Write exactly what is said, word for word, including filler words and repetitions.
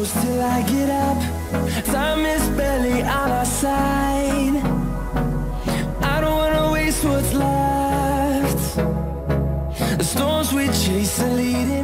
close till I get up. Time is barely on our side. I don't wanna waste what's left. The storms we chase are leading